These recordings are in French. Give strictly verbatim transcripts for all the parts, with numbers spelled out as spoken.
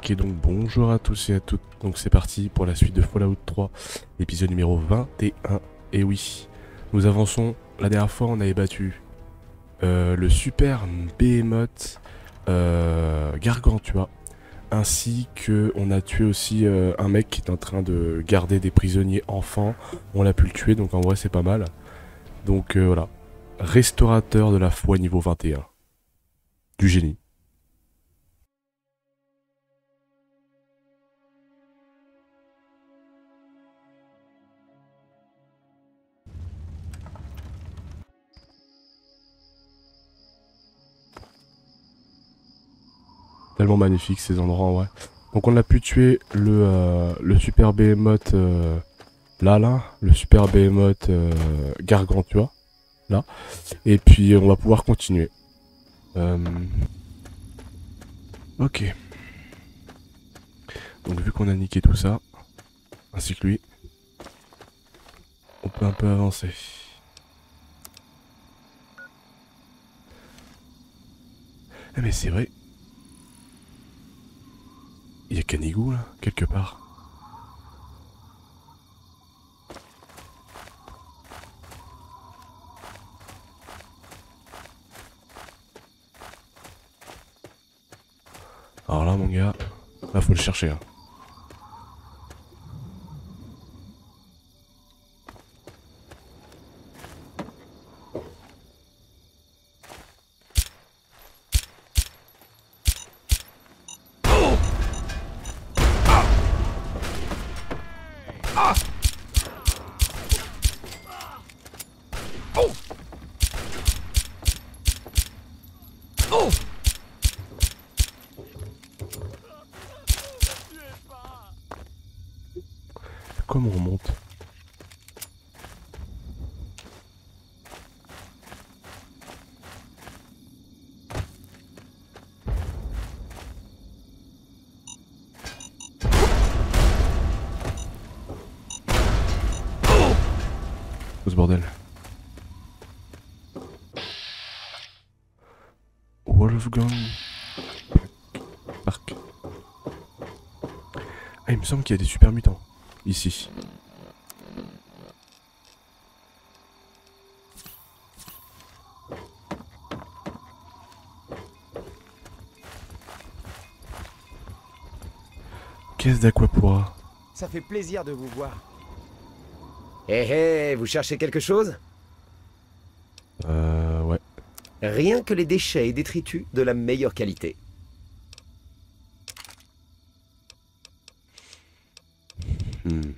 Ok, donc bonjour à tous et à toutes. Donc c'est parti pour la suite de Fallout trois, épisode numéro vingt et un. Et oui, nous avançons. La dernière fois, on avait battu euh, le super Behemoth euh, Gargantua, ainsi que on a tué aussi euh, un mec qui est en train de garder des prisonniers enfants. On l'a pu le tuer, donc en vrai c'est pas mal. Donc euh, voilà, restaurateur de la foi niveau vingt et un, du génie. Tellement magnifique ces endroits en vrai. Donc on a pu tuer le, euh, le super Behemoth euh, là là, le super Behemoth euh, Gargantua là. Et puis on va pouvoir continuer. Euh... Ok. Donc vu qu'on a niqué tout ça, ainsi que lui, on peut un peu avancer. Eh mais c'est vrai. Il y a Canigou là, quelque part. Alors là mon gars, là faut le chercher hein. Comment on monte? Ce bordel. Wolfgang Park. Ah, il me semble qu'il y a des super mutants ici. Caisse d'aquapora. Ça fait plaisir de vous voir. Hé hé, vous cherchez quelque chose? Euh, ouais. Rien que les déchets et détritus de la meilleure qualité. Hmm.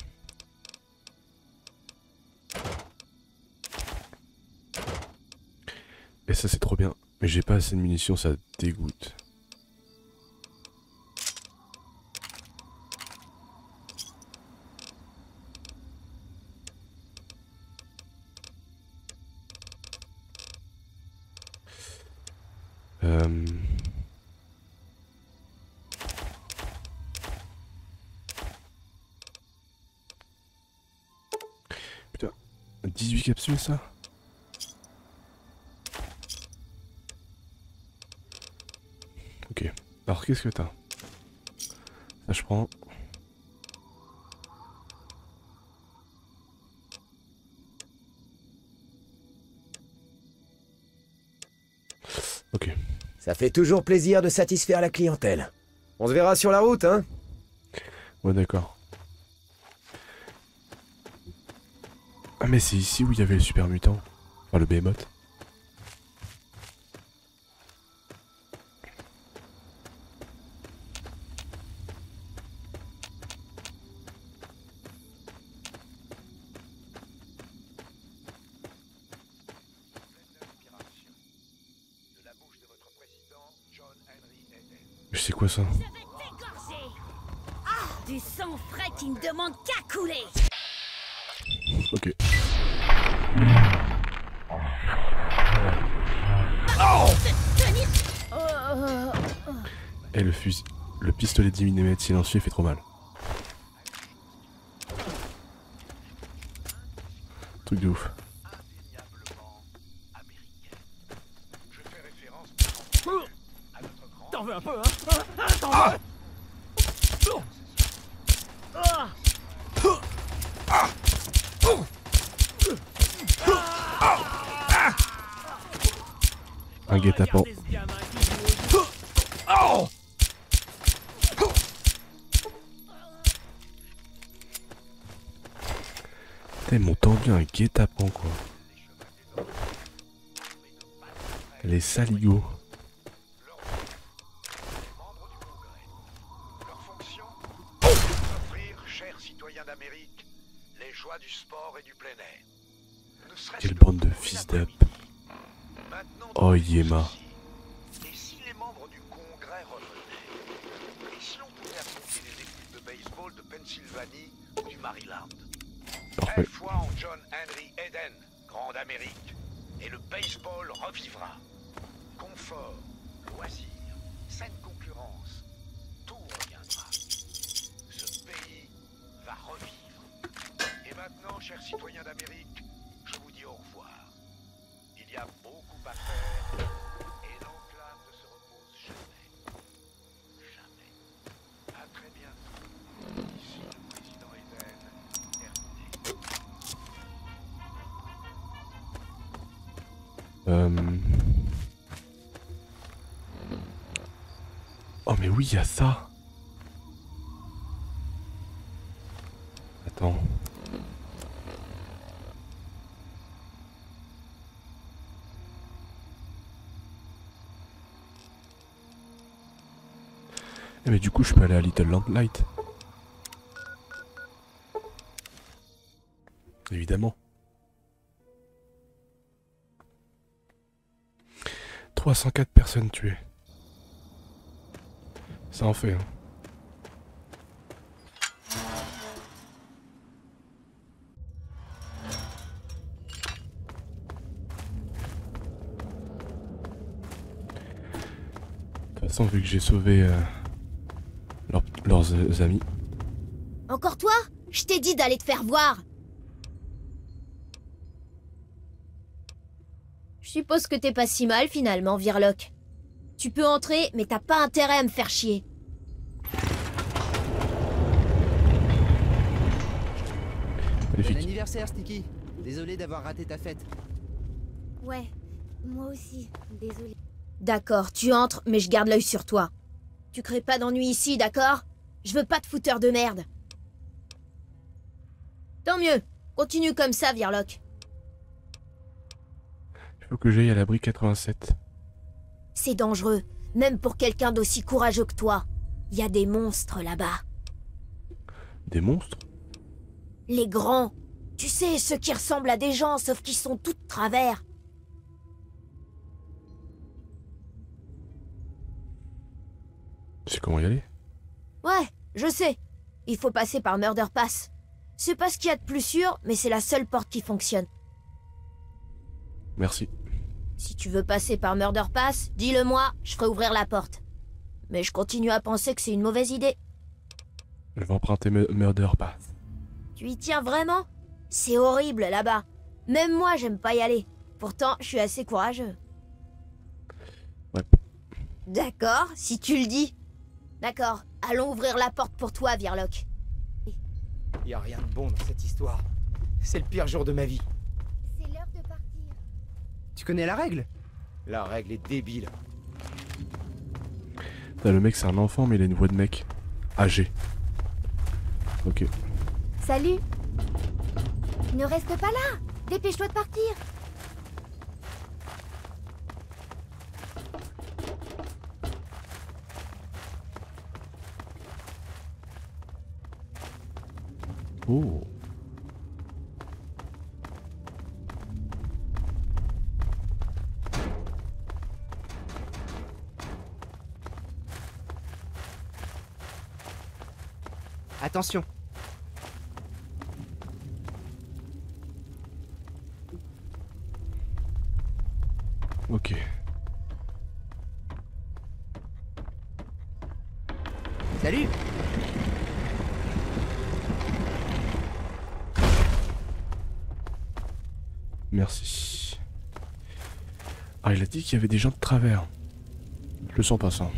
Et ça c'est trop bien. Mais j'ai pas assez de munitions, ça dégoûte. Euh... Putain, dix-huit capsules ça? Ok, alors qu'est-ce que t'as? Ça je prends. Ok. Ça fait toujours plaisir de satisfaire la clientèle. On se verra sur la route, hein? Ouais d'accord. Ah mais c'est ici où il y avait le super mutant. Enfin le Behemoth. Je sais quoi ça? Je vais t'égorger. Ah, du sang frais qui ne demande qu'à couler. Ok. Tenir. Oh. Et le fusil. Le pistolet dix millimètres silencieux fait trop mal. Truc de ouf. T'en veux un peu, hein? T'en veux? Un guet-apens. Oh! Putain, ils m'ont tendu un guet-apens quoi. Les saligots. Leur fonction, offrir, chers citoyens d'Amérique, les joies du sport et du plein air. Ne serait-ce Quelle que bande de pour fils une d'up. après-midi. Maintenant, Oh, nous Yéma. ceci. Et si les membres du Congrès revenaient? Et si l'on pouvait affronter les équipes de baseball de Pennsylvanie ou du Maryland? Parfait. Foi en John Henry Eden, grande Amérique, et le baseball revivra. Confort, loisirs, saine concurrence, tout reviendra. Ce pays va revivre. Et maintenant, chers citoyens d'Amérique, je vous dis au revoir. Il y a beaucoup à faire, et l'enclave ne se repose jamais. Jamais. À très bientôt. Ici le président Eden, terminé. Euh... Oh mais oui, il y a ça. Attends. Eh mais du coup je peux aller à Little Lamplight. Évidemment. trois cent quatre personnes tuées. Ça en fait, hein. De toute façon, vu que j'ai sauvé euh, leur- leurs euh, amis. Encore toi? Je t'ai dit d'aller te faire voir. Je suppose que t'es pas si mal finalement, Virloc. Tu peux entrer, mais t'as pas intérêt à me faire chier. Bon Magnifique. anniversaire, Sticky. Désolé d'avoir raté ta fête. Ouais, moi aussi, désolé. D'accord, tu entres, mais je garde l'œil sur toi. Tu crées pas d'ennui ici, d'accord? Je veux pas de fouteur de merde. Tant mieux, continue comme ça, Virloc. Il faut que j'aille à l'abri quatre-vingt-sept. C'est dangereux, même pour quelqu'un d'aussi courageux que toi. Il y a des monstres là-bas. Des monstres? Les grands. Tu sais, ceux qui ressemblent à des gens, sauf qu'ils sont tous de travers. Tu sais comment y aller? Ouais, je sais. Il faut passer par Murder Pass. C'est pas ce qu'il y a de plus sûr, mais c'est la seule porte qui fonctionne. Merci. Si tu veux passer par Murder Pass, dis-le-moi, je ferai ouvrir la porte. Mais je continue à penser que c'est une mauvaise idée. Je vais emprunter Mu- Murder Pass. Tu y tiens vraiment? C'est horrible là-bas. Même moi, j'aime pas y aller. Pourtant, je suis assez courageux. Ouais. D'accord, si tu le dis. D'accord, allons ouvrir la porte pour toi, Virloc. Y a rien de bon dans cette histoire. C'est le pire jour de ma vie. C'est l'heure de partir. Tu connais la règle? La règle est débile. Là, le mec c'est un enfant mais il a une voix de mec. Âgé. Ok. Salut. Ne reste pas là. Dépêche-toi de partir. Oh. Attention. Ok. Salut. Merci. Ah, il a dit qu'il y avait des gens de travers. Je le sens pas ça.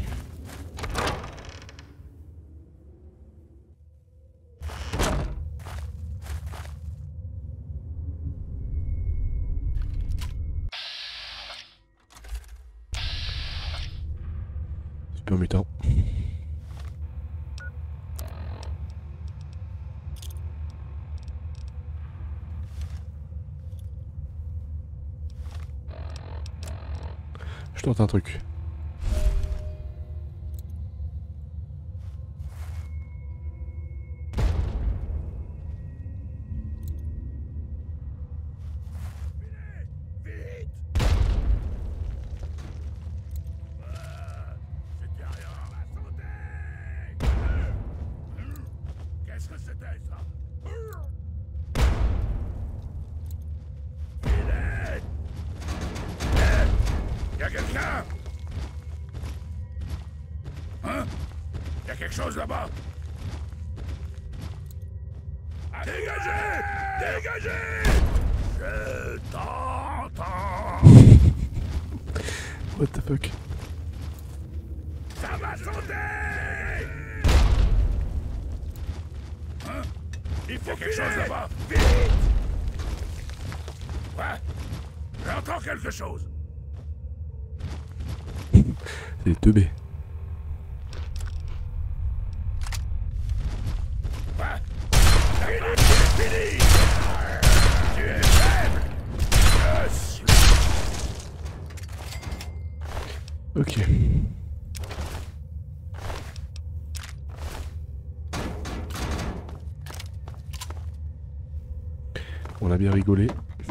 peu en mutant. Je tente un truc. Y'a quelqu'un? Hein? Y'a quelque chose là-bas? Dégagez! Dégagez! Je t'entends! What the fuck? Ça va sauter! Hein? Il faut quelque chose là-bas! Vite! Ouais! J'entends quelque chose! C'est les deux B. Fini! Tu es faible! Yes! Ok. On a bien rigolé.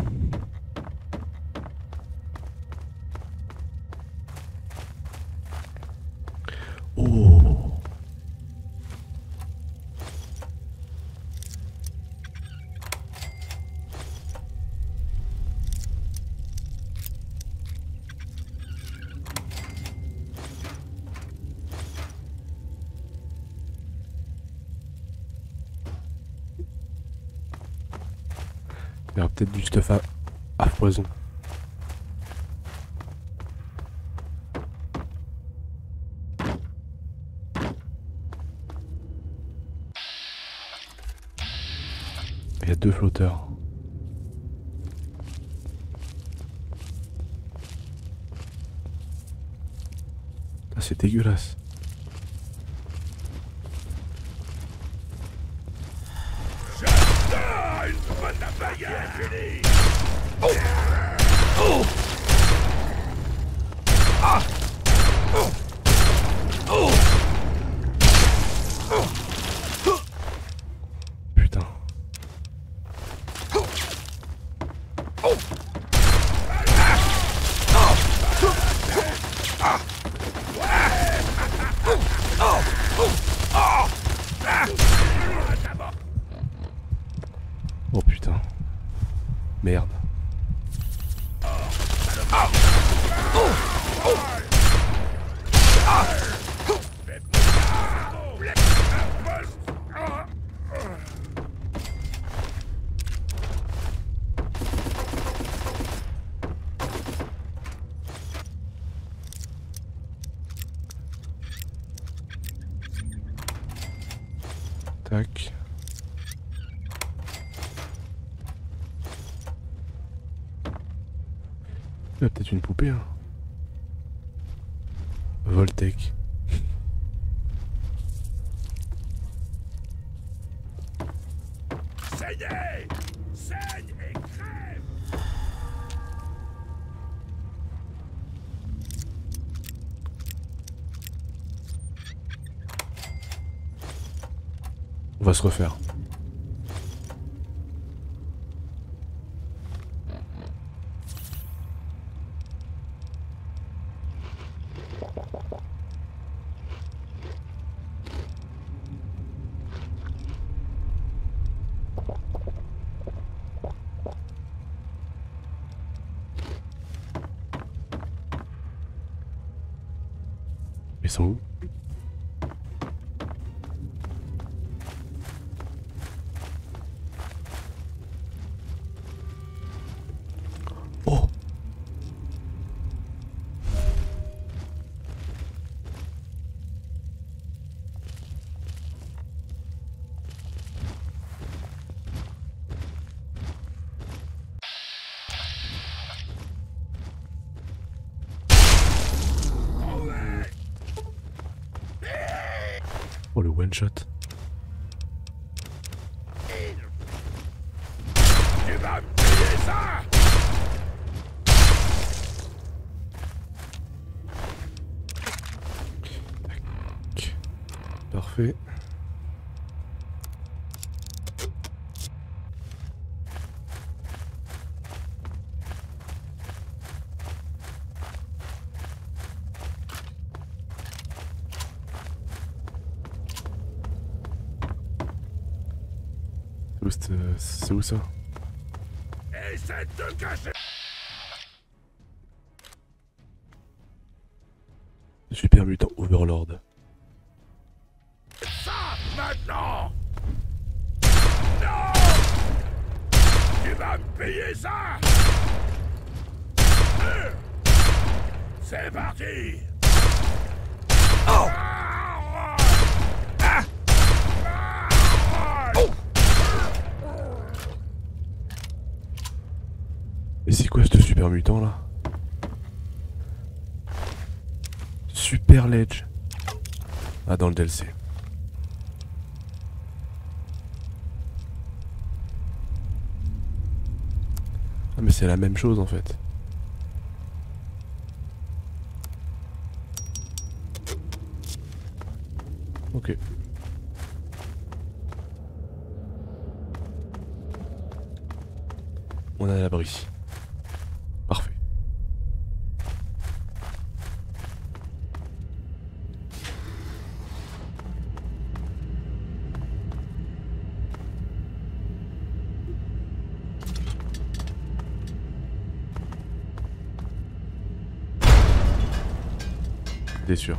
Oh. Il y aura peut-être du stuff à, à poison. Il y a deux flotteurs. Ah, c'est dégueulasse. Ah, une bonne bagarre finie! Oh! Oh! Ah! Oh! Oh! Oh! Putain. Oh! Oh putain. Merde. Tac. Il y a peut-être une poupée, hein. Voltec. Saignez! Saigne et crève! On va se refaire. Ils sont où? Oh! Oh le one shot. Tu vas me payer ça! Parfait. C'est où, c'est- c'est où ça? Essaie de te cacher! Super mutant Overlord. Ça maintenant! Non! Tu vas me payer ça! Euh. C'est parti! Oh! Ah! Oh! Et c'est quoi ce super mutant là? Super Ledge. Ah, dans le D L C. Ah mais c'est la même chose en fait. Ok. On est à l'abri. Parfait. T'es sûr?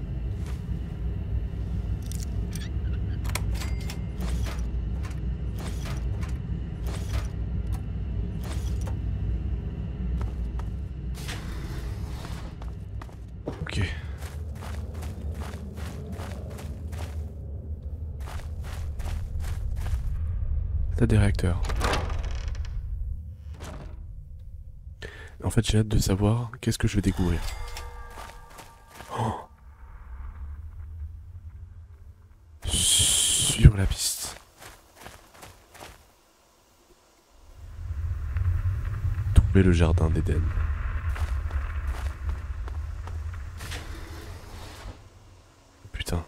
Ok. T'as des réacteurs. En fait, j'ai hâte de savoir qu'est-ce que je vais découvrir. Oh. Sur la piste. Trouver le jardin d'Éden. Putain.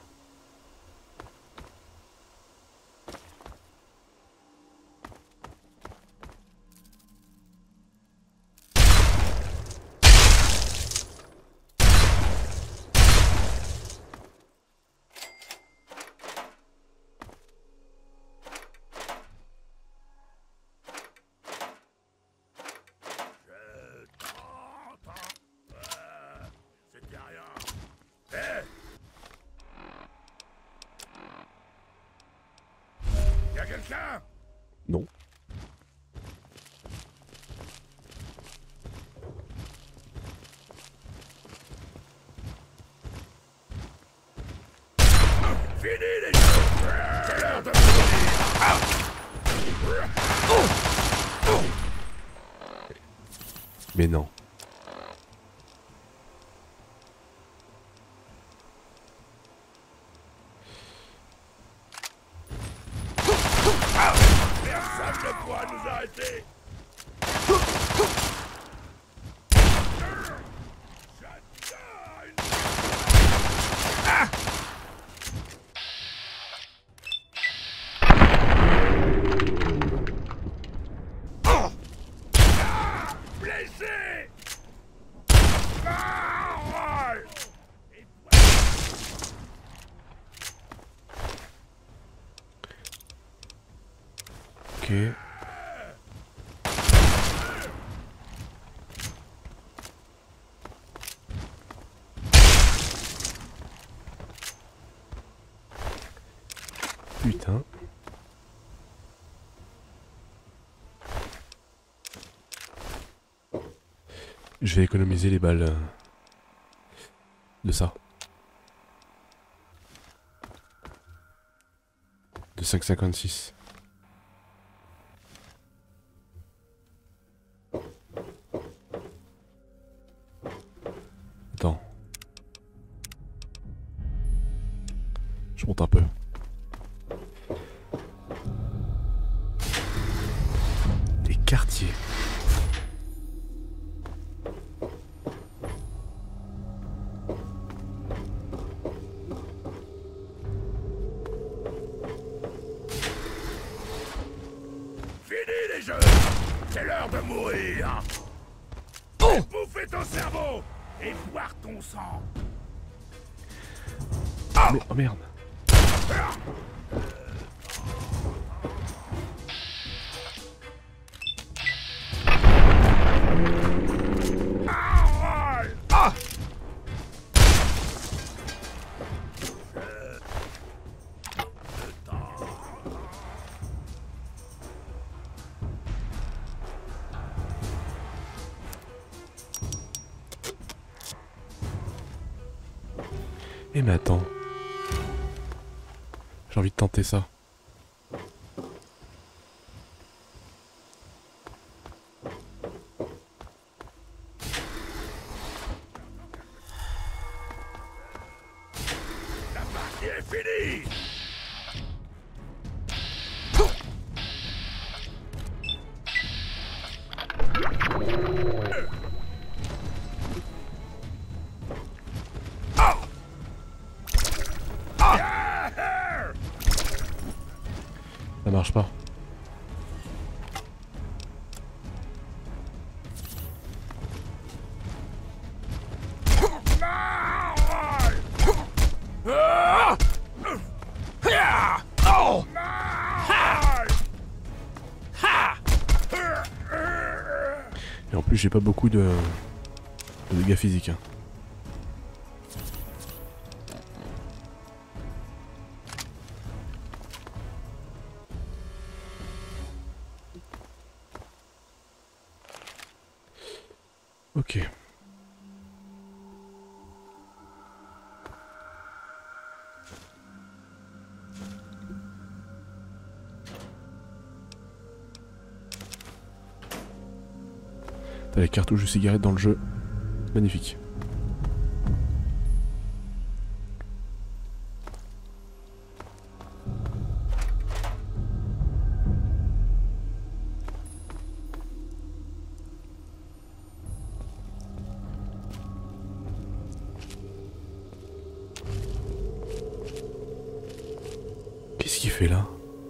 C'était rien. Hé! Y'a quelqu'un? Non. Fini les jeux! C'est l'heure de mourir! Mais non. Personne ne pourra nous arrêter! Blessé! Parole! Ok. Putain. Je vais économiser les balles euh, de ça. De cinq virgule cinquante-six. Attends. Je monte un peu. Des quartiers. Fini les jeux. C'est l'heure de mourir. Bouffer ton cerveau et boire ton sang. Mais- oh merde. Ah! Eh mais attends. J'ai envie de tenter ça. La partie est finie. Ça marche pas. Et en plus j'ai pas beaucoup de, de dégâts physiques. Hein. Ok. T'as les cartouches de cigarettes dans le jeu. Magnifique. Qu'est-ce qu'il fait là?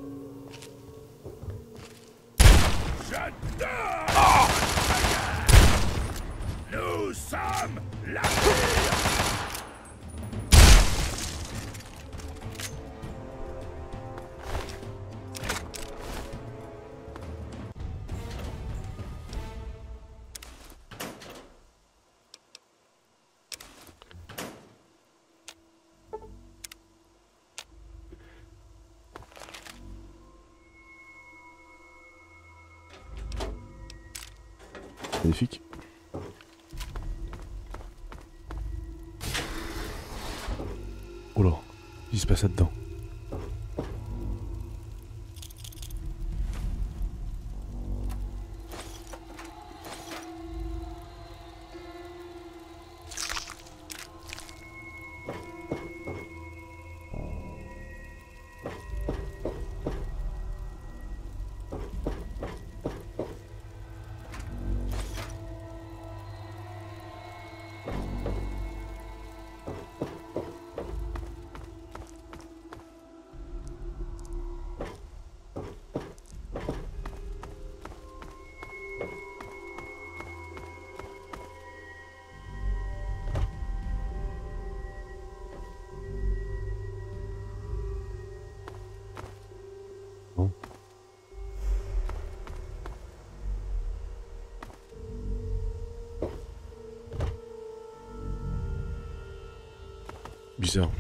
J'adore. Nous sommes la Magnifique. Oh là, qu'est-ce qui se passe là-dedans? Bon. Bizarre.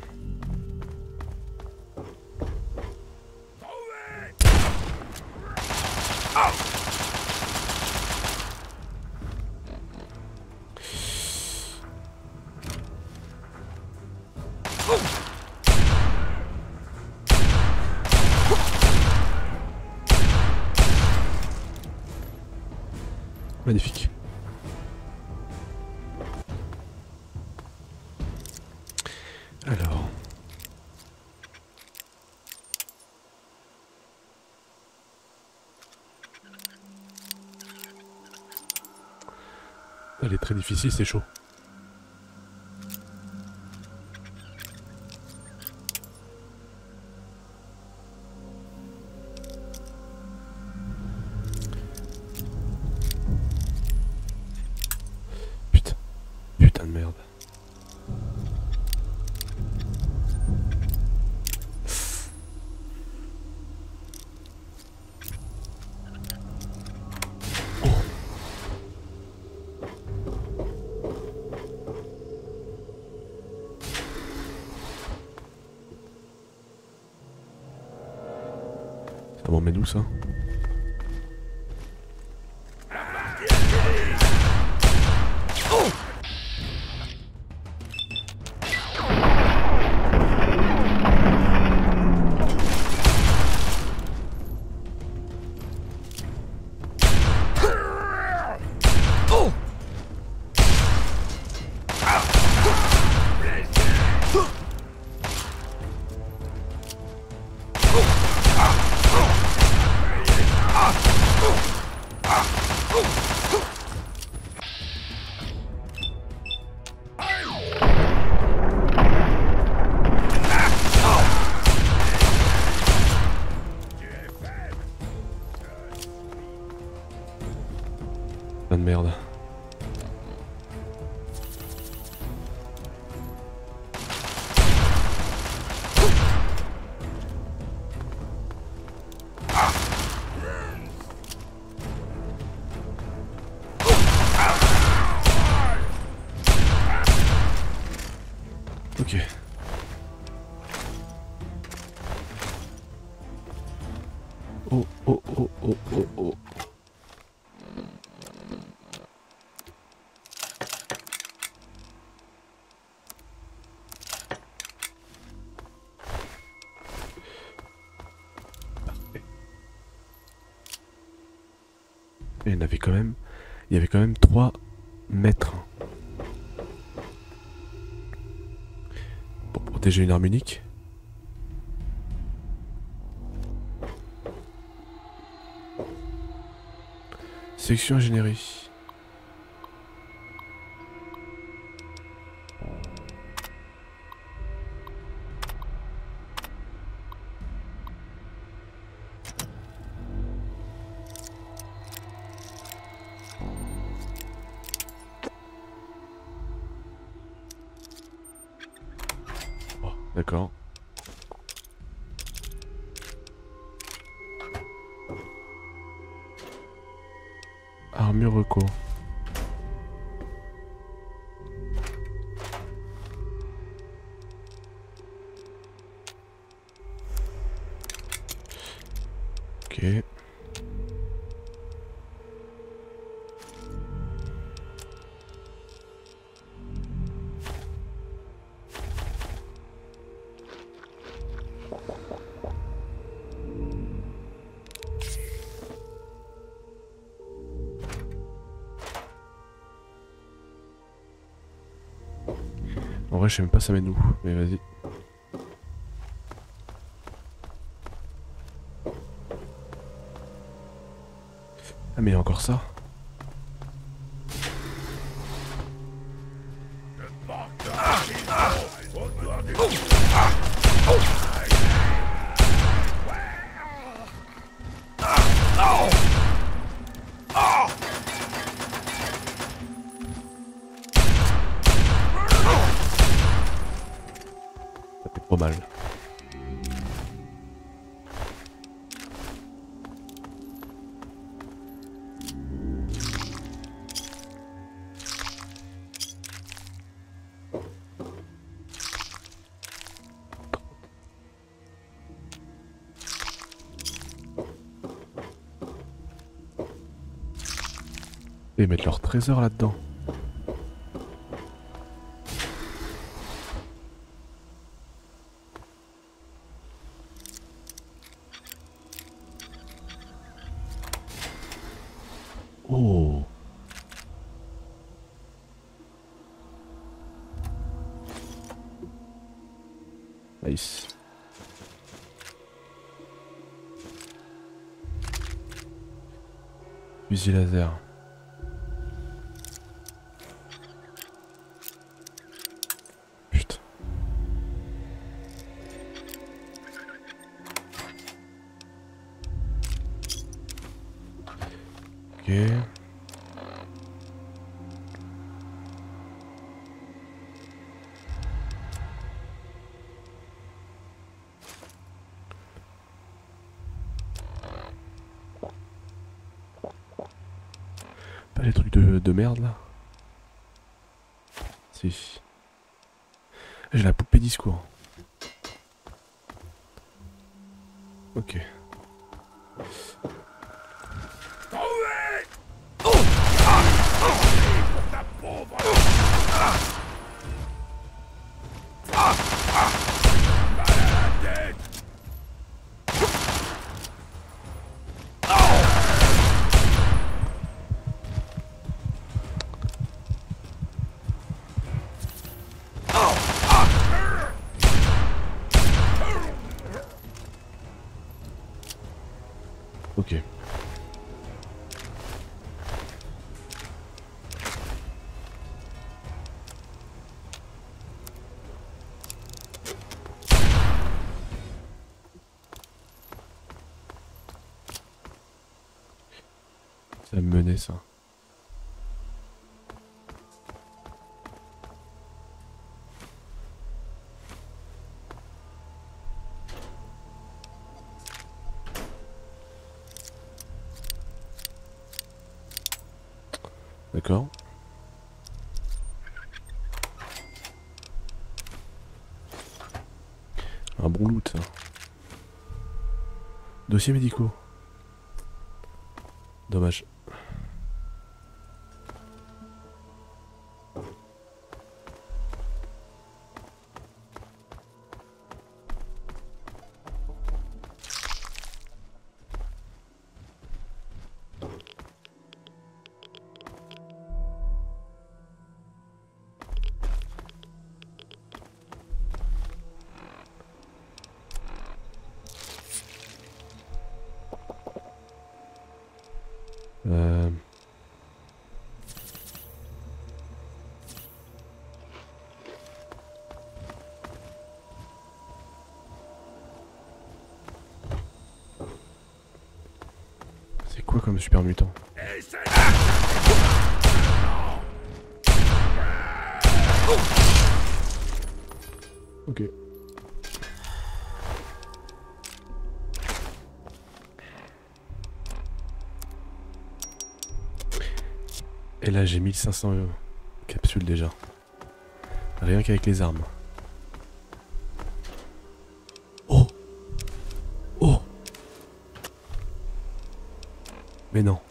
Magnifique. Alors. Elle est très difficile, c'est chaud. Putain. Putain de merde. Ça m'emmène où ça? Plein de merde. Ok. Oh oh oh oh oh oh. Il y en avait quand même, il y avait quand même trois mètres pour protéger une arme unique. Section ingénierie. D'accord. Armure reco. Ok. En vrai, je sais même pas ça mène où, mais vas-y. Ah mais il y a encore ça. Ça fait trop mal. Et mettre leur trésor là-dedans. Oh. Nice. Fusil laser. Ok. Pas les trucs de, de merde là. Si. J'ai la poupée discours. Ok. Ok. Ça me menait ça. D'accord. Un bon loot ça. Dossiers médicaux. Dommage. Euh... C'est quoi comme super mutant? Ok. Et là j'ai mille cinq cents capsules déjà. Rien qu'avec les armes. Oh! Oh! Mais non.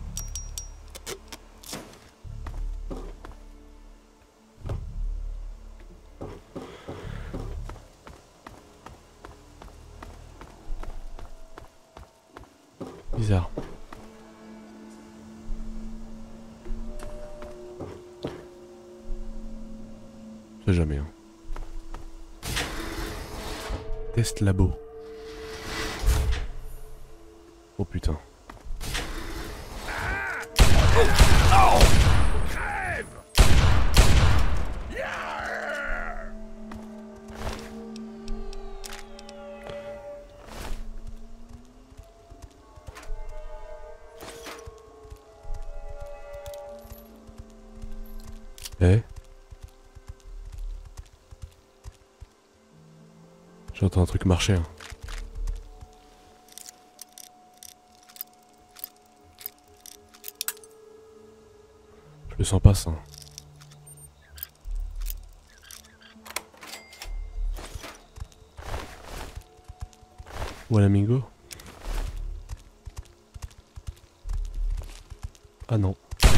Bizarre. C'est jamais hein. Test labo. Oh putain. Eh? J'entends un truc marcher. Hein. Je le sens pas ça. Voilà Mingo. Ah non.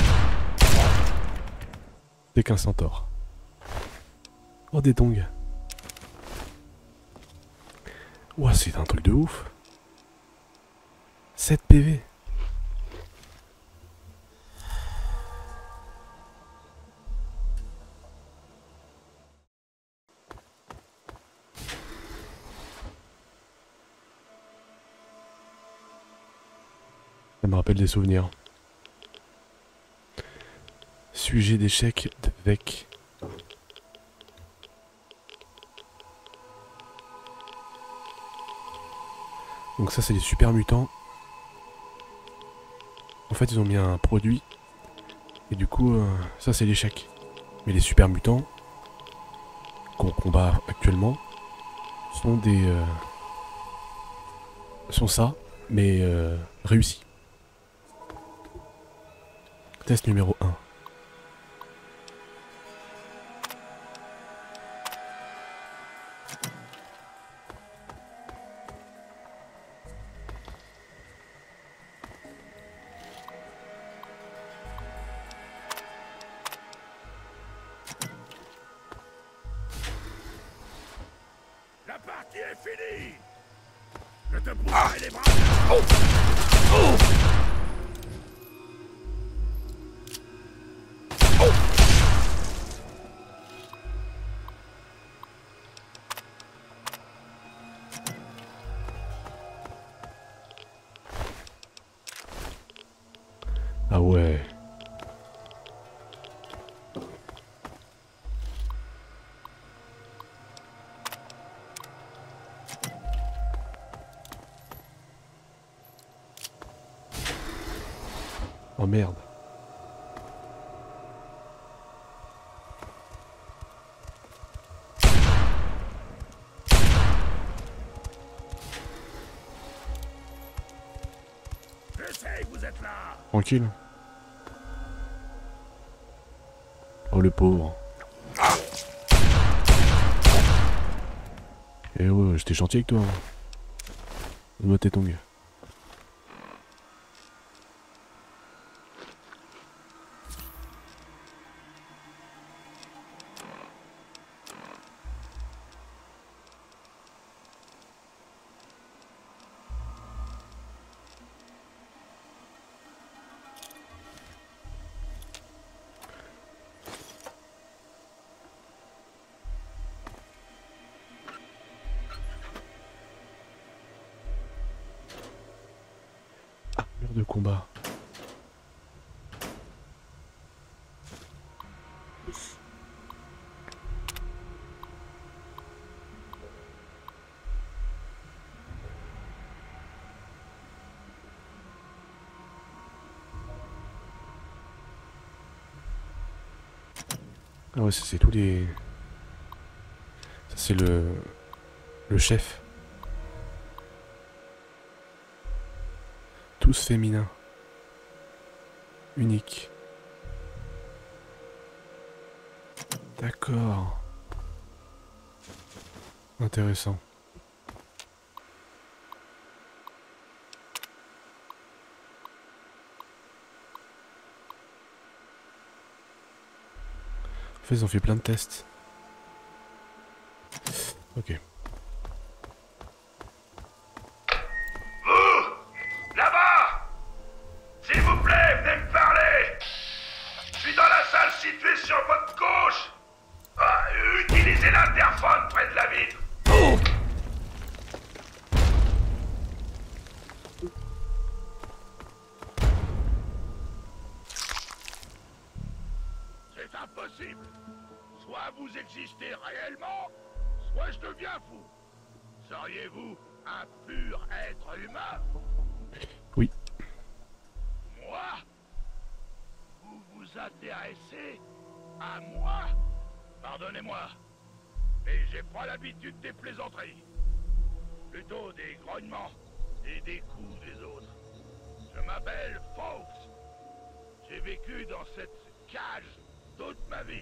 C'est qu'un centaure. Oh des tongs. Ouah, c'est un truc de ouf. sept P V. Ça me rappelle des souvenirs. Sujet d'échec avec... Donc ça c'est des super mutants. fait, ils ont mis un produit. Et du coup, euh, ça c'est l'échec. Mais les super mutants qu'on combat actuellement sont des... Euh, sont ça, mais euh, réussis. Test numéro un. La partie est finie. Je te bougerai les bras. Ah ouais. Oh merde. Je sais que vous êtes là. Tranquille. Oh le pauvre. Eh ouais, j'étais gentil avec toi. Donne-moi tes tongs. Mur de combat. Ah ouais, ça c'est tous les... Ça c'est le... Le chef. Tous féminins. Unique. D'accord. Intéressant. En fait, ils ont fait plein de tests. Ok. Là-bas! S'il vous plaît, venez me parler! Je suis dans la salle située sur votre gauche! Ah, utilisez l'interphone près de la vitre! C'est impossible! Soit vous existez réellement, soit je deviens fou! Seriez-vous un pur être humain? Oui. Moi? Vous vous intéressez à moi? Pardonnez-moi, mais j'ai pas l'habitude des plaisanteries. Plutôt des grognements et des coups des autres. Je m'appelle Fawkes. J'ai vécu dans cette cage toute ma vie.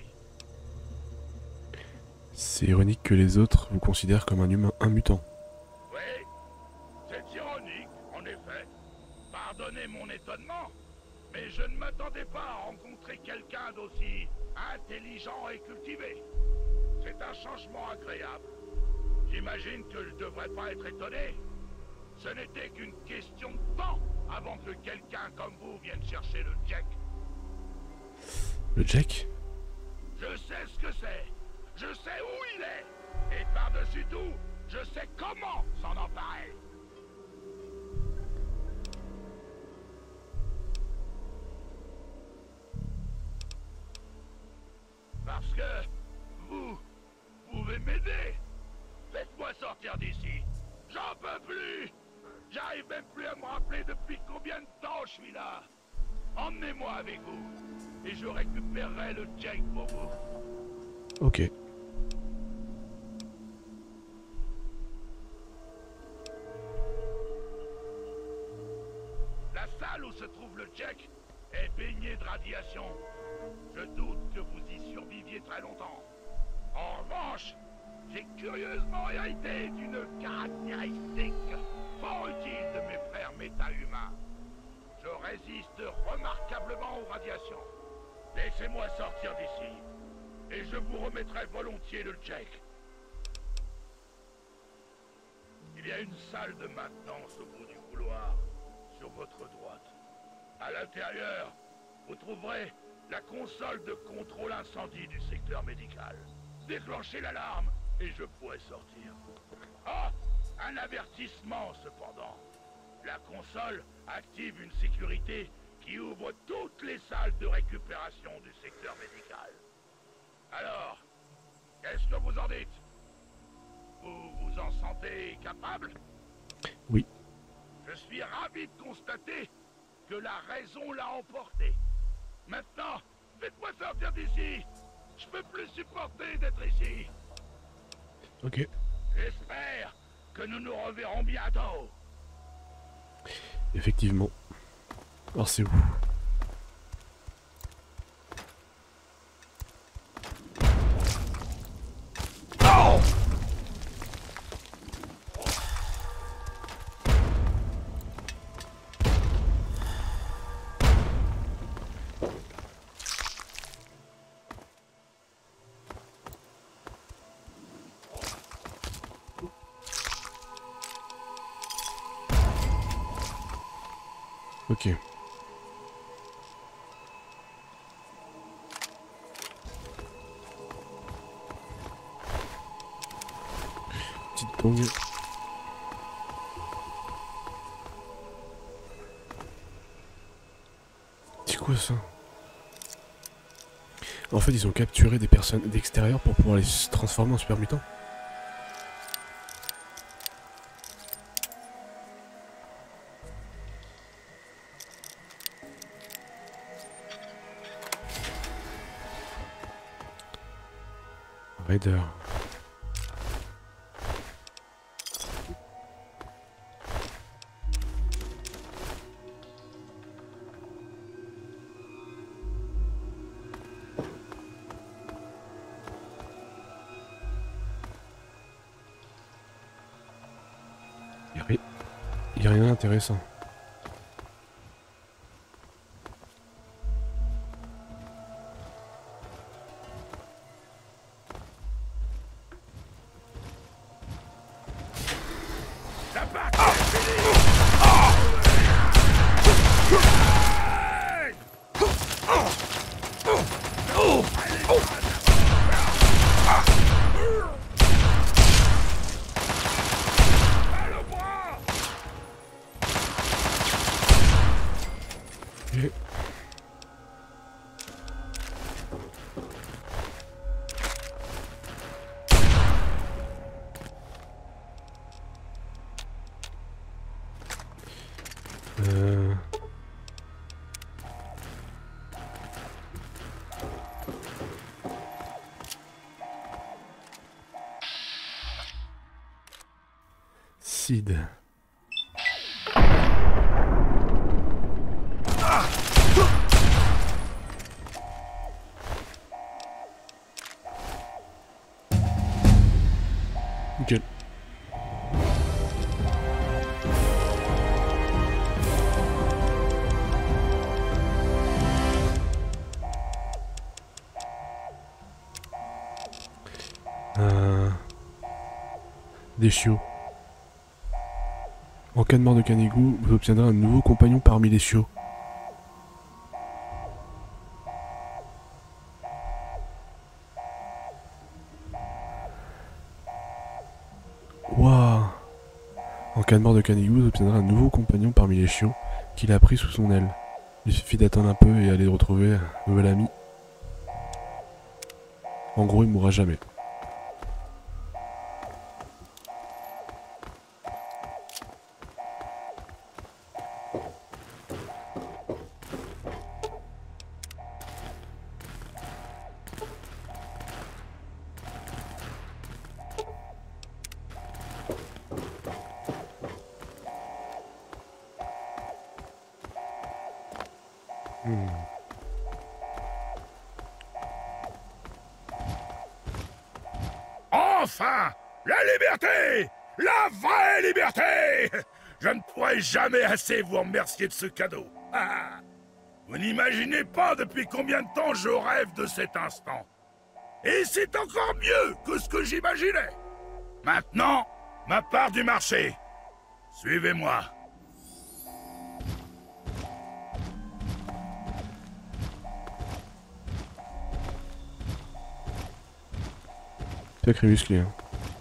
C'est ironique que les autres vous considèrent comme un humain, un mutant. Oui, c'est ironique, en effet. Pardonnez mon étonnement, mais je ne m'attendais pas à rencontrer quelqu'un d'aussi intelligent et cultivé. C'est un changement agréable. J'imagine que je devrais pas être étonné. Ce n'était qu'une question de temps avant que quelqu'un comme vous vienne chercher le Jack. Le Jack? Je sais ce que c'est. Je sais où il est. Et par-dessus tout, je sais comment s'en emparer. Parce que vous pouvez m'aider. Faites-moi sortir d'ici. J'en peux plus. J'arrive même plus à me rappeler depuis combien de temps je suis là. Emmenez-moi avec vous, et je récupérerai le Jake pour vous. Ok. La salle où se trouve le Jake est baignée de radiation. Je doute que vous y surviviez très longtemps. En revanche, j'ai curieusement hérité d'une caractéristique fort utile de mes frères méta-humains. Je résiste remarquablement aux radiations. Laissez-moi sortir d'ici, et je vous remettrai volontiers le Jake. Il y a une salle de maintenance au bout du couloir, sur votre droite. À l'intérieur, vous trouverez la console de contrôle incendie du secteur médical. Déclenchez l'alarme et je pourrai sortir. Ah, un avertissement cependant. La console active une sécurité qui ouvre toutes les salles de récupération du secteur médical. Alors, qu'est-ce que vous en dites? Vous vous en sentez capable? Oui. Je suis ravi de constater que la raison l'a emporté. Maintenant, faites-moi sortir d'ici. Je peux plus supporter d'être ici. Ok. J'espère que nous nous reverrons bientôt. Effectivement. Alors c'est où? Oh! Ok. Petite tongue. C'est quoi ça? En fait, ils ont capturé des personnes d'extérieur pour pouvoir les transformer en super mutants. Raider. Il n'y a rien d'intéressant. Euh... Sid. Nickel. Euh... Des chiots. En cas de mort de Kanegu, vous obtiendrez un nouveau compagnon parmi les chiots. Waouh! En cas de mort de Kanegu, vous obtiendrez un nouveau compagnon parmi les chiots qu'il a pris sous son aile. Il suffit d'attendre un peu et aller retrouver un nouvel ami. En gros, il mourra jamais. Hmm. Enfin, la liberté! La vraie liberté! Je ne pourrai jamais assez vous remercier de ce cadeau. Ah, vous n'imaginez pas depuis combien de temps je rêve de cet instant. Et c'est encore mieux que ce que j'imaginais. Maintenant, ma part du marché. Suivez-moi. Sacré musclé, hein.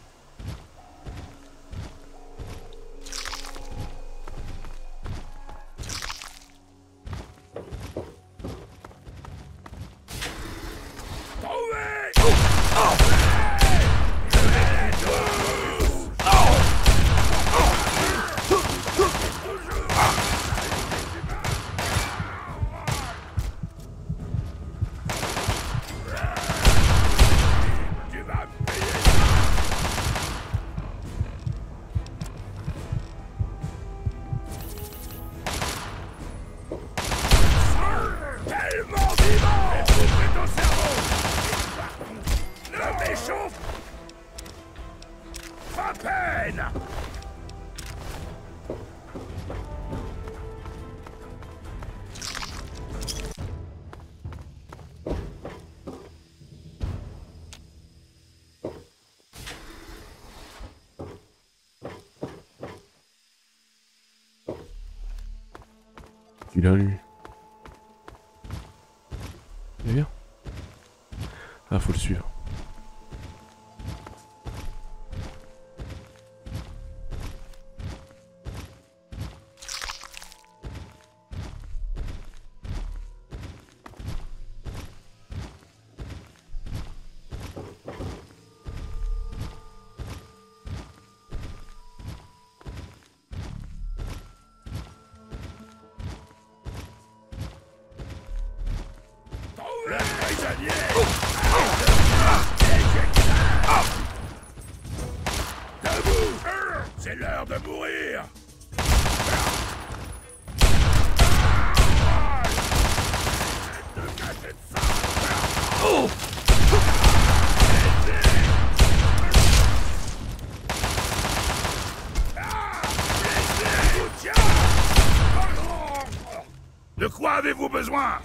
Il a lui. Il est bien. Ah, faut le suivre. C'est l'heure de mourir. De quoi avez-vous besoin?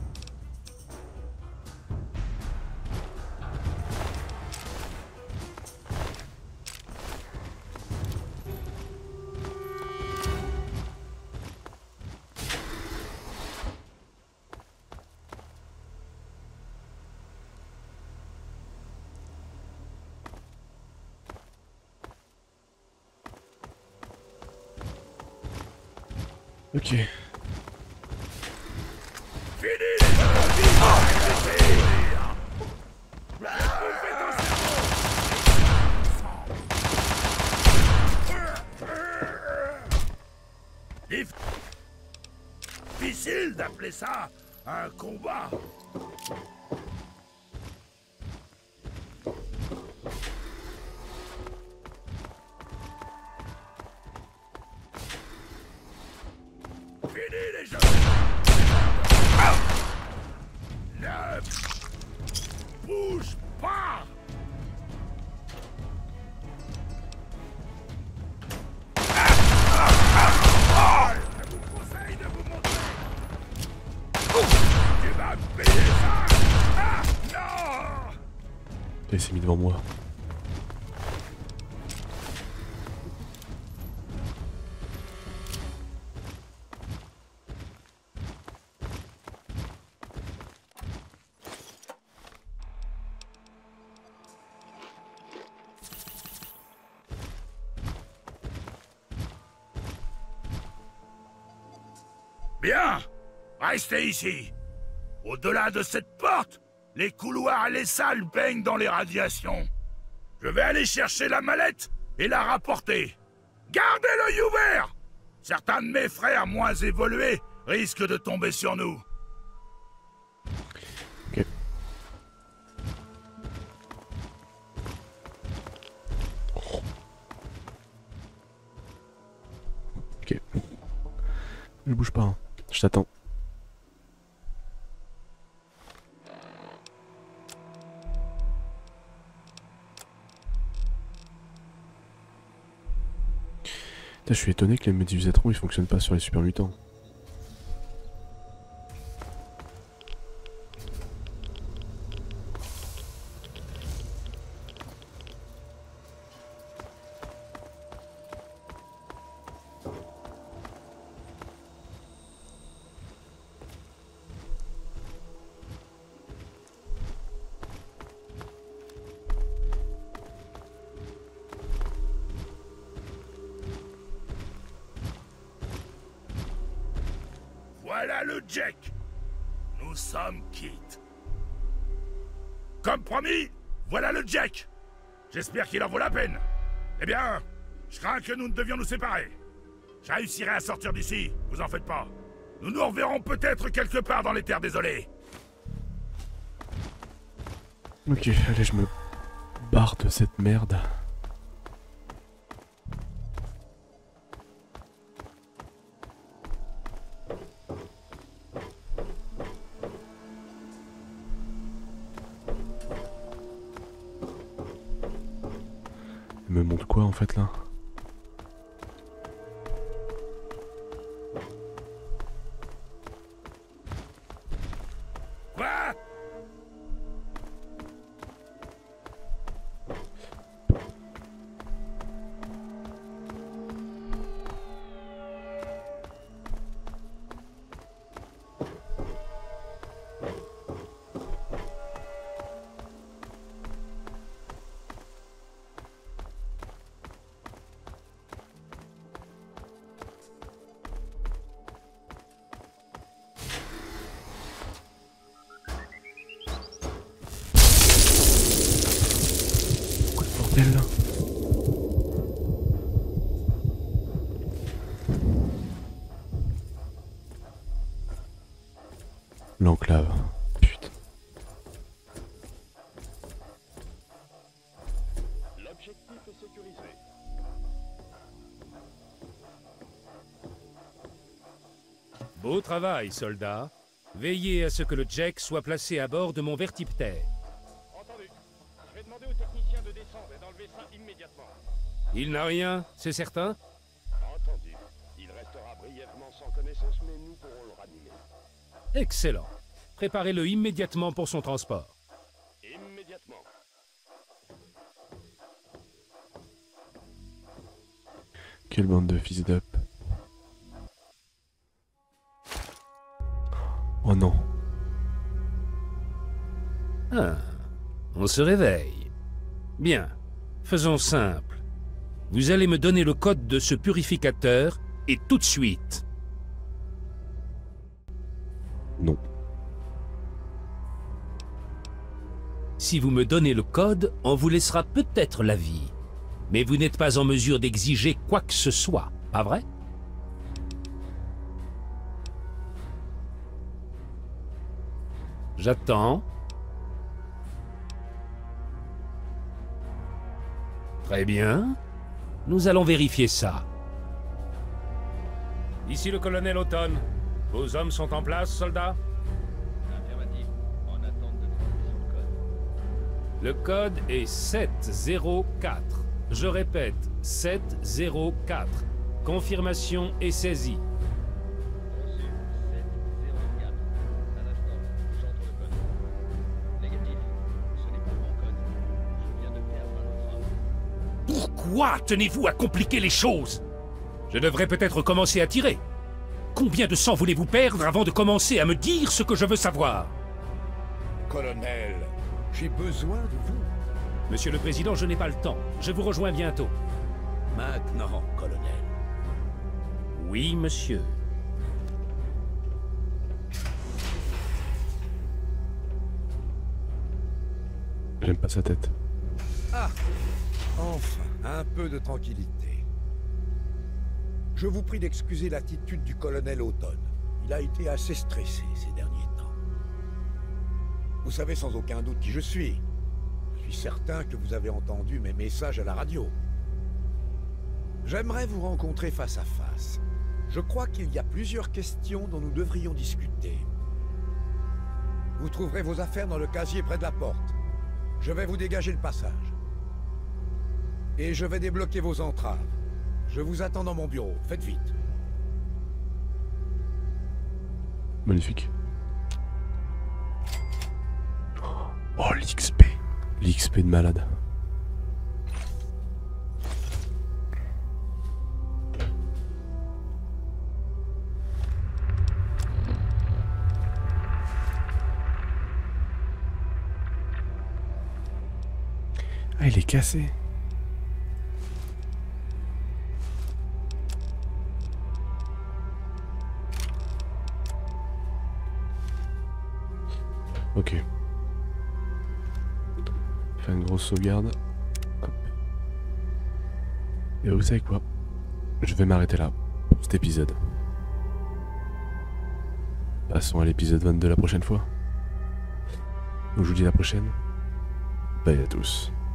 Ok. Difficile d'appeler ça un combat. Fini les jeux. Ne bouge pas. Je vous conseille de vous montrer. Tu vas payer ça. Ah, non. Il s'est mis devant moi. Bien, restez ici. Au-delà de cette porte, les couloirs et les salles baignent dans les radiations. Je vais aller chercher la mallette et la rapporter. Gardez l'œil ouvert. Certains de mes frères moins évolués risquent de tomber sur nous. Ok. Ok. Je bouge pas, hein. Je t'attends. Putain, je suis étonné que les Medivisatron ils fonctionnent pas sur les super mutants. Voilà le Jack. Nous sommes quittes. Comme promis, voilà le Jack. J'espère qu'il en vaut la peine. Eh bien, je crains que nous ne devions nous séparer. Je réussirai à sortir d'ici, vous en faites pas. Nous nous reverrons peut-être quelque part dans les terres désolées. Ok, allez, je me barre de cette merde. Il me montre quoi en fait là? Quoi? Bordel là. L'enclave. Putain. L'objectif est sécurisé. Beau travail, soldats. Veillez à ce que le Jack soit placé à bord de mon vertiptère. Entendu. Je vais demander au technicien de descendre et d'enlever ça immédiatement. Il n'a rien, c'est certain? Entendu. Il restera brièvement sans connaissance, mais nous pourrons le ranimer. Excellent. Préparez-le immédiatement pour son transport. Immédiatement. Quelle bande de fils d'up. Oh non. Ah, on se réveille. Bien, faisons simple. Vous allez me donner le code de ce purificateur, et tout de suite. Non. Si vous me donnez le code, on vous laissera peut-être la vie. Mais vous n'êtes pas en mesure d'exiger quoi que ce soit, pas vrai? J'attends. Très bien. Nous allons vérifier ça. Ici le colonel Automne. Vos hommes sont en place, soldats? Affirmatif. En attente de transmission de code. Le code est sept zéro quatre. Je répète, sept zéro quatre. Confirmation est saisie. Reçu. sept zéro quatre. Un instant. J'entre le code. Négatif. Ce n'est pas le bon code. Je viens de perdre un autre homme. Pourquoi tenez-vous à compliquer les choses? Je devrais peut-être commencer à tirer. Combien de sang voulez-vous perdre avant de commencer à me dire ce que je veux savoir? Colonel, j'ai besoin de vous. Monsieur le Président, je n'ai pas le temps. Je vous rejoins bientôt. Maintenant, colonel. Oui, monsieur. J'aime pas sa tête. Ah, enfin, un peu de tranquillité. Je vous prie d'excuser l'attitude du colonel Automne. Il a été assez stressé ces derniers temps. Vous savez sans aucun doute qui je suis. Je suis certain que vous avez entendu mes messages à la radio. J'aimerais vous rencontrer face à face. Je crois qu'il y a plusieurs questions dont nous devrions discuter. Vous trouverez vos affaires dans le casier près de la porte. Je vais vous dégager le passage. Et je vais débloquer vos entraves. Je vous attends dans mon bureau. Faites vite. Magnifique. Oh, l'X P. L'X P de malade. Ah, il est cassé. Ok. Faire une grosse sauvegarde. Hop. Et vous savez quoi? Je vais m'arrêter là pour cet épisode. Passons à l'épisode vingt-deux la prochaine fois. Donc je vous dis à la prochaine. Bye à tous.